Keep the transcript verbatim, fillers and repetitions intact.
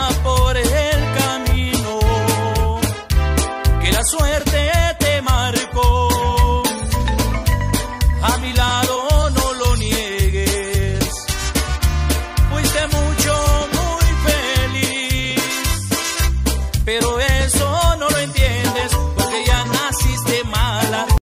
vaya por el camino que la suerte te marcó. A mi lado no lo niegues, fuiste mucho, muy feliz, pero eso no lo entiendo.